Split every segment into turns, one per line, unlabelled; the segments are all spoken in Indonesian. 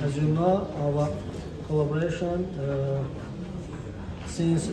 As you know, our collaboration since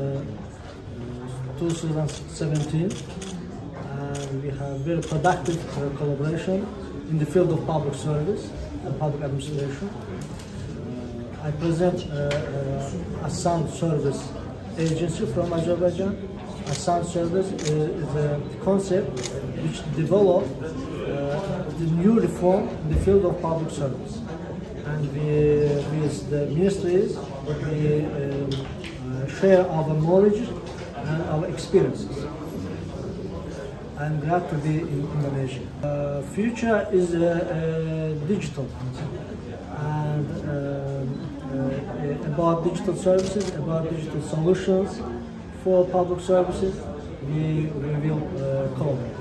2017, and we have very productive collaboration in the field of public service and public administration. I present a sound service agency from Azerbaijan. A sound service is a concept which developed the new reform in the field of public service. And with the ministries, we share our knowledge and our experiences. I'm glad to be in Indonesia. Future is digital, and about digital services, about digital solutions for public services, we will collaborate.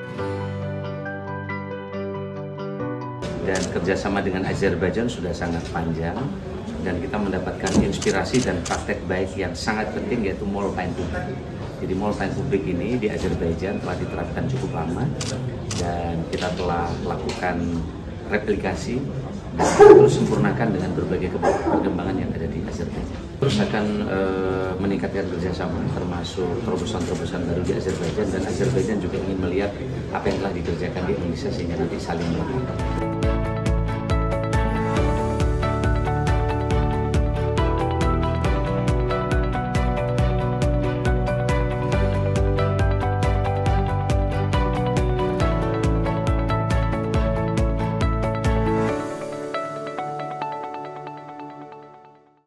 Dan kerjasama dengan Azerbaijan sudah sangat panjang, dan kita mendapatkan inspirasi dan praktek baik yang sangat penting, yaitu mall pelayanan publik. Jadi mall pelayanan publik ini di Azerbaijan telah diterapkan cukup lama, dan kita telah lakukan replikasi dan terus sempurnakan dengan berbagai perkembangan yang ada di Azerbaijan. Terus akan meningkatkan kerjasama, termasuk terobosan-terobosan baru di Azerbaijan, dan Azerbaijan juga ingin melihat apa yang telah dikerjakan di Indonesia sehingga nanti saling melengkapi.